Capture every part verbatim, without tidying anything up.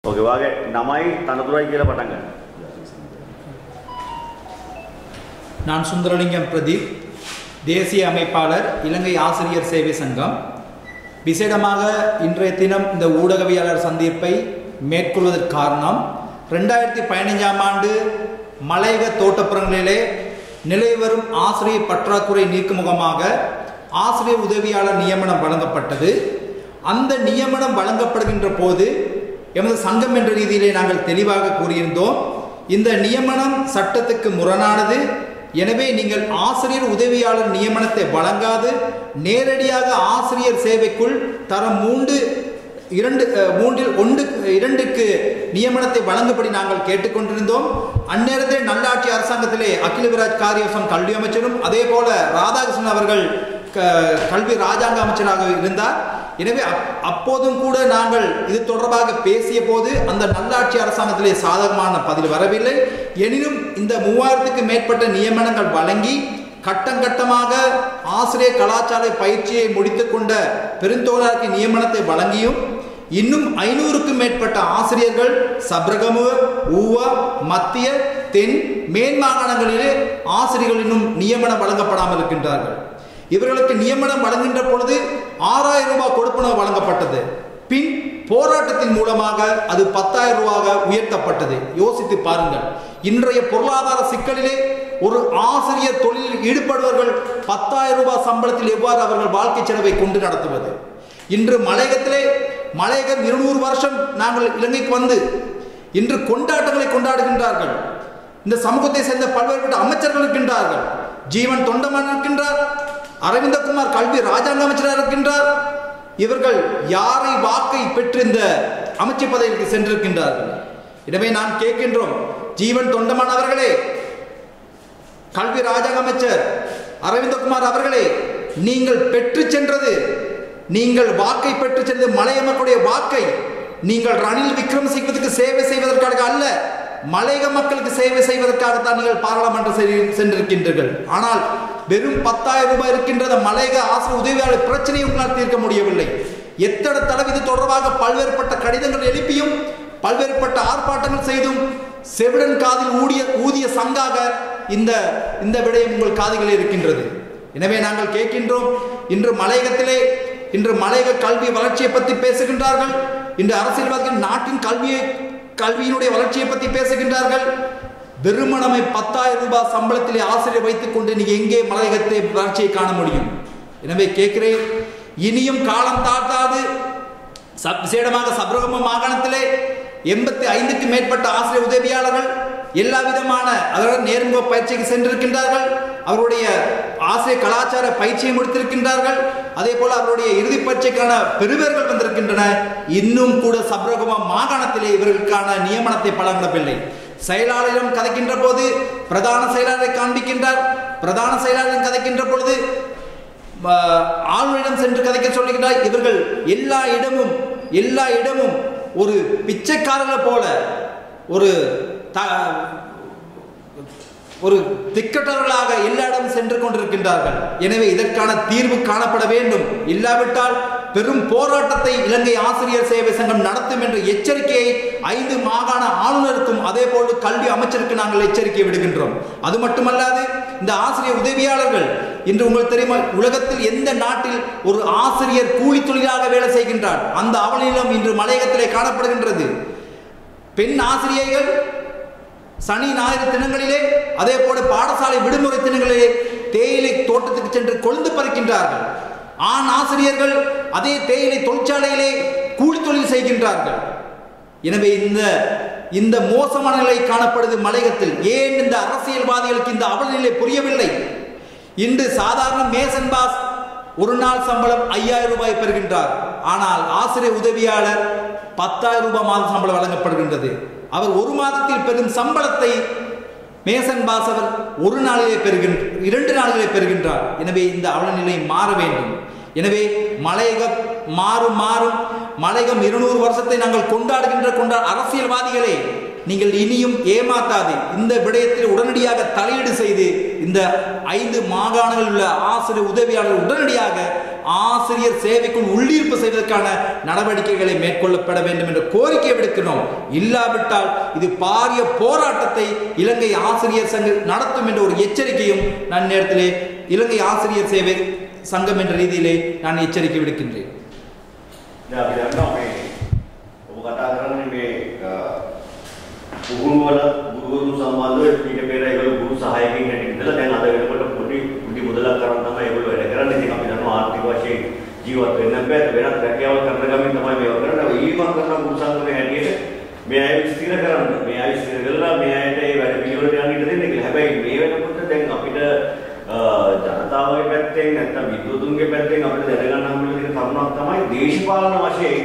Okay வாங்க நமாய் தனதுரை கீழே பட்டாங்க. நான் சுந்தரலிங்கம் பிரதீப், தேசிய அமைப்பாளர், இலங்கை ஆசிரியர் சேவை சங்கம். விசேடமாக இன்றைய தினம் இந்த ஊடகவியலாளர் சந்திப்பை மேற்கொள்வதற்கு காரணம், ரெண்டாயிரத்தி பதினைஞ்சாம் ஆண்டு மலையக தோட்டப்புறங்களிலே நிலை வரும் ஆசிரியர் பற்றாக்குறை நீக்கும் முகமாக ஆசிரியர் உதவியாளர் நியமனம் வழங்கப்பட்டது. அந்த நியமனம் வழங்கப்படுகின்ற போது எமது சங்கம் என்ற ரீதியிலே நாங்கள் தெளிவாக கூறியிருந்தோம், இந்த நியமனம் சட்டத்துக்கு முரணானது. எனவே நீங்கள் ஆசிரியர் உதவியாளர் நியமனத்தை வழங்காது நேரடியாக ஆசிரியர் சேவைக்குள் தரம் மூன்று இரண்டு மூன்றில் ஒன்று இரண்டுக்கு நியமனத்தை வழங்கும்படி நாங்கள் கேட்டுக்கொண்டிருந்தோம். அந்நேரத்தில் நல்லாட்சி அரசாங்கத்திலே அகிலவிராஜ் காரியவசம் கல்வி அமைச்சரும் அதே போல ராதாகிருஷ்ணன் அவர்கள் கல்வி ராஜாங்க அமைச்சராக இருந்தார். எனவே அப்போதும் கூட நாங்கள் இது தொடர்பாக பேசிய போது அந்த நல்லாட்சி அரசாங்கத்திலே சாதகமான பதில் வரவில்லை. எனினும் இந்த மூவாயிரத்துக்கு மேற்பட்ட நியமனங்கள் வழங்கி கட்டம் கட்டமாக ஆசிரியர் கலாச்சார பயிற்சியை முடித்துக் கொண்ட பெருந்தோழருக்கு நியமனத்தை வழங்கியும் இன்னும் ஐநூறுக்கும் மேற்பட்ட ஆசிரியர்கள் சப்ரகமுவ, ஊவா, மத்திய, தென், மேல் மாகாணங்களிலே ஆசிரியர்கள் இன்னும் நியமனம் வழங்கப்படாமல் இருக்கின்றார்கள். இவர்களுக்கு நியமனம் வழங்குகின்ற பொழுது ஆறாயிரம் ரூபாய் கொடுப்பனவு வழங்கப்பட்டது. பின் போராட்டத்தின் மூலமாக அது பத்தாயிரம் ரூபாக உயர்த்தப்பட்டது. யோசித்து பாருங்கள், இன்றைய பொருளாதார சிக்கலிலே ஒரு ஆசிரியர் தொழிலில் ஈடுபடுவர்கள் பத்தாயிரம் ரூபாய் சம்பளத்தில் எவ்வாறு அவர்கள் வாழ்க்கை செலவை கொண்டு நடத்துவது? இன்று மலையகத்திலே மலையகம் இருநூறு வருஷம் நாங்கள் இலங்கைக்கு வந்து இன்று கொண்டாட்டங்களை கொண்டாடுகின்றார்கள். இந்த சமூகத்தை சேர்ந்த பல்வேறுபட்ட அமைச்சர்கள் இருக்கின்றார்கள். ஜீவன் தொண்டமான் இருக்கின்றார், அரவிந்தகுமார் கல்வி ராஜாங்க அமைச்சராக இருக்கின்றார். இவர்கள் யாரை வாக்கை பெற்று இந்த அமைச்சர் பதவிக்கு சென்றிருக்கின்றார்கள்? எனவே நான் கேட்கின்றோம், ஜீவன் தொண்டமான் அவர்களே, கல்வி ராஜாங்க அமைச்சர் அரவிந்தகுமார் அவர்களே, நீங்கள் பெற்று சென்றது, நீங்கள் வாக்கை பெற்று சென்றது மலைய மக்களுடைய வாக்கை நீங்கள் ரணில் விக்ரமசிங்கத்துக்கு சேவை செய்வதற்காக அல்ல, மலையக மக்களுக்கு சேவை செய்வதற்காகத்தான் நீங்கள் பாராளுமன்ற சென்றிருக்கின்றீர்கள். ஆனால் வெறும் பத்தாயிரம் ரூபாய் இருக்கின்ற மலையக ஆசிரியர் உதவியாளர் பிரச்சனையை உங்களால் தீர்க்க முடியவில்லை. எத்தனை தடவை இது தொடர்பாக பல்வேறுபட்ட கடிதங்கள் எழுப்பியும் பல்வேறுபட்ட ஆர்ப்பாட்டங்கள் செய்தும் செவிடன் காதில் ஊதிய ஊதிய சங்காக இந்த இந்த விடயம் உங்கள் காதுகளில் இருக்கின்றது. எனவே நாங்கள் கேட்கின்றோம், இன்று மலையகத்திலே இன்று மலையக கல்வி வளர்ச்சியை பற்றி பேசுகின்றார்கள். இன்று அரசியல்வாதிகள் நாட்டின் கல்வியை கல்வியினுடைய வளர்ச்சியை பற்றி பேசுகின்றார்கள். வெறுமனமை பத்தாயிரம் ரூபாய் சம்பளத்திலே ஆசிரியர் வைத்துக் கொண்டு நீங்க எங்கே மலையகத்தை வளர்ச்சியை காண முடியும்? எனவே கேட்கிறேன், இனியும் காலம் தாழ்த்தாது. விசேடமாக சப்ரகம மாகாணத்திலே எண்பத்தி ஐந்துக்கு மேற்பட்ட ஆசிரியர் உதவியாளர்கள் எல்லா விதமான அதோட நேர்முக பயிற்சிக்கு சென்றிருக்கின்றார்கள். அவருடைய ஆசிரியர் கலாச்சார பயிற்சியை முடித்திருக்கின்றார்கள். அதே போல அவருடைய இறுதி பரீட்சைக்கான பெறுவர்கள் வந்திருக்கின்றன. இன்னும் கூட சப்ரகம மாகாணத்திலே இவர்களுக்கான நியமனத்தை வழங்கவில்லை. செயலாளரிடம் கதைக்கின்ற போது பிரதான செயலாளரை காண்பிக்கின்றார். பிரதான செயலாளரிடம் கதைக்கின்ற பொழுது ஆளுநரிடம் சென்று கதைக்க சொல்லுகின்றார். இவர்கள் எல்லா இடமும் எல்லா இடமும் ஒரு பிச்சைக்காரர்கள் போல ஒரு ஒரு திக்கட்டர்களாக எல்லா இடமும் சென்று கொண்டிருக்கின்றார்கள். எனவே இதற்கான தீர்வு காணப்பட வேண்டும். இல்லாவிட்டால் பெரும் போராட்டத்தை இலங்கை ஆசிரியர் சேவை சங்கம் நடத்தும் என்ற எச்சரிக்கையை ஐந்து மாகாண ஆளுநருக்கும் அதே போன்று கல்வி அமைச்சருக்கு நாங்கள் எச்சரிக்கை விடுகின்றோம். அது மட்டுமல்லாது இந்த ஆசிரியர் உதவியாளர்கள் இன்று உங்களுக்கு தெரியுமா, உலகத்தில் எந்த நாட்டில் ஒரு ஆசிரியர் கூலி தொழிலாக வேலை செய்கின்றார்? அந்த அவலநிலம் இன்று மலையகத்திலே காணப்படுகின்றது. பெண் ஆசிரியர்கள் சனி ஞாயிறு தினங்களிலே அதே போல பாடசாலை விடுமுறை தினங்களிலே தேயிலை தோட்டத்துக்கு சென்று கொழுந்து பறிக்கின்றார்கள். ஆண் ஆசிரியர்கள் அதே தேயிலை தொழிற்சாலையிலே கூலி தொழில் செய்கின்றார்கள். எனவே இந்த இந்த மோசமான நிலை காணப்படுது மலையகத்தில். ஏன் இந்த அரசியல்வாதிகளுக்கு இந்த அவலநிலை புரியவில்லை? இன்று சாதாரண மேசன் பாஸ் ஒரு நாள் சம்பளம் ஐயாயிரம் ரூபாய் பெறுகின்றார். ஆனால் ஆசிரியர் உதவியாளர் பத்தாயிரம் ரூபாய் மாத சம்பளம் வழங்கப்படுகின்றது. அவர் ஒரு மாதத்தில் பெறும் சம்பளத்தை மேசன் பாஸ் அவர் ஒரு நாளிலே பெறுகின்ற இரண்டு நாளிலே பெறுகின்றார். எனவே இந்த அவலநிலை மாற வேண்டும். எனவே மலையகம் மாறும் மாறும் மலையகம் இருநூறு வருஷத்தை நாங்கள் கொண்டாடுகின்ற கொண்டா அரசியல்வாதிகளே, நீங்கள் இனியும் ஏமாத்தாது இந்த விடயத்தில் உடனடியாக தலையீடு செய்து இந்த ஐந்து மாகாணங்களில் உள்ள ஆசிரியர் உதவியாளர்கள் உடனடியாக ஆசிரியர் சேவைக்குள் உள்ளீர்ப்பு செய்வதற்கான நடவடிக்கைகளை மேற்கொள்ளப்பட வேண்டும் என்ற கோரிக்கை விடுக்கிறோம். இல்லாவிட்டால் இது பாரிய போராட்டத்தை இலங்கை ஆசிரியர் சங்கம் நடத்தும் என்ற ஒரு எச்சரிக்கையும் நான் நேரத்திலே இலங்கை ஆசிரியர் சேவை சங்கம் என்ற ரீதியிலே நான் எச்சரிக்கை விடுக்கின்றேன். පුහුණුවල ගුරුවරු සම්බන්ධව ඊට පෙර ඒගොල්ලෝ ගුරු සහායකයින් හැටියට ඉඳලා දැන් අද වෙනකොට පොඩි පොඩි මුදලක් කරන් තමයි ඒගොල්ලෝ වැඩ කරන්නේ. ඉතින් අපි දන්නවා ආර්ථික වශයෙන් ජීවත් වෙන්න බෑ. වෙනත් රැකියාවක් කරන ගමන් තමයි මේව කරන්නේ. ඊමත් කරන ගුරු සංගමයේ හැටියට මේ අය ස්ථිර කරන්න. මේ අය ස්ථිර කරලා මේ අයට ඒ වැඩ පිළිවෙලට යන්න ඉඩ දෙන්න කියලා. හැබැයි මේ වෙනකොට දැන් අපිට ජනතාවගේ පැත්තෙන් නැත්නම් විද්වතුන්ගේ පැත්තෙන් අපිට දැනගන්න හම්බෙලා තියෙන කරුණක් තමයි දේශපාලන වශයෙන්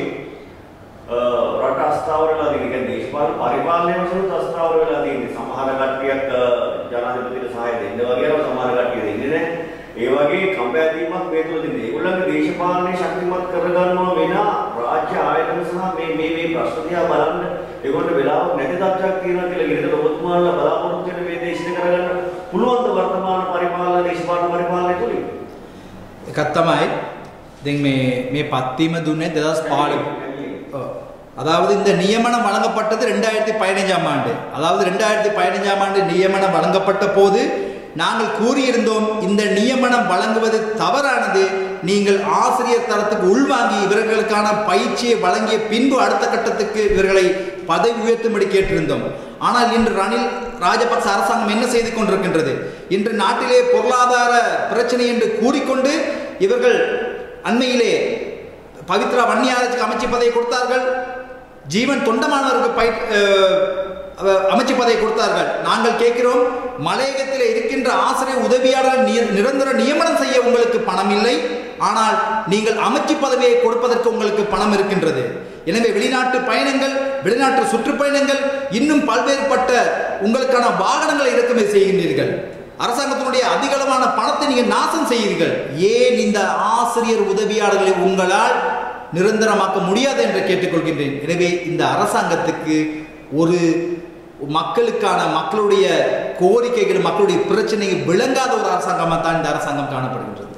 රට අස්ථාවර වෙලා තියෙන. කියන්නේ දේශපාලන පරිපාලනය වශයෙන් අස්ථාවර වෙලා තියෙන්නේ. සමහර කට්ටියක් ජනාධිපතිට සහාය දෙන්න වගේ අය සමහර කට්ටිය දෙන්නේ නැහැ. ඒ වගේ කම්පැනීමක් මේ තුල දෙන්නේ. ඒගොල්ලන්ගේ දේශපාලනය ශක්තිමත් කරගන්නවා වෙන රාජ්‍ය ආයතන සහ මේ මේ මේ ප්‍රශ්න දිහා බලන්න ඒගොල්ලන්ට වෙලාවක් නැති තත්ත්වයක් තියෙනවා කියලා ඉතින් ඔබතුමාලා බලාපොරොත්තු වෙන මේ දේශන කරගන්න පුළුවන් ද වර්තමාන පරිපාලන දේශපාලන පරිපාලනය තුලින්? එකක් තමයි දැන් මේ මේ පත්වීම දුන්නේ දෙදහස් පහළොව. அதாவது இந்த நியமனம் வழங்கப்பட்டது ரெண்டாயிரத்தி பதினைஞ்சாம் ஆண்டு. அதாவது ரெண்டாயிரத்தி பதினைஞ்சாம் ஆண்டு நியமனம் வழங்கப்பட்ட போது நாங்கள் கூறியிருந்தோம் இந்த நியமனம் வழங்குவது தவறானது. நீங்கள் ஆசிரியர் தரத்துக்கு உள்வாங்கி இவர்களுக்கான பயிற்சியை வழங்கிய பின்பு அடுத்த கட்டத்துக்கு இவர்களை பதவி உயர்த்தும்படி கேட்டிருந்தோம். ஆனால் இன்று ரணில் ராஜபக்ச அரசாங்கம் என்ன செய்து கொண்டிருக்கின்றது? இன்று நாட்டிலே பொருளாதார பிரச்சனை என்று கூறிக்கொண்டு இவர்கள் அண்மையிலே பவித்ரா வன்னியாரத்துக்கு அமைச்சு பதவி கொடுத்தார்கள். ஜீவன் தொண்டமானவருக்கு பய அமைச்சு பதவி கொடுத்தார்கள். நாங்கள் கேட்கிறோம், மலையகத்தில் இருக்கின்ற ஆசிரியர் உதவியாளர்கள் நிரந்தர நியமனம் செய்ய உங்களுக்கு பணம் இல்லை, ஆனால் நீங்கள் அமைச்சு பதவியை கொடுப்பதற்கு உங்களுக்கு பணம் இருக்கின்றது. எனவே வெளிநாட்டு பயணங்கள், வெளிநாட்டு சுற்றுப்பயணங்கள், இன்னும் பல்வேறுபட்ட உங்களுக்கான வாகனங்களை இறக்குமதி செய்கின்றீர்கள். அரசாங்கத்தினுடைய அதிகளவான பணத்தை நீங்கள் நாசம் செய்கிறீர்கள். ஏன் இந்த ஆசிரியர் உதவியாளர்களை உங்களால் நிரந்தரமாக்க முடியாது என்று கேட்டுக்கொள்கின்றேன். எனவே இந்த அரசாங்கத்துக்கு ஒரு மக்களுக்கான மக்களுடைய கோரிக்கைகள், மக்களுடைய பிரச்சனைகள் விளங்காத ஒரு அரசாங்கமாக தான் இந்த அரசாங்கம் காணப்படுகின்றது.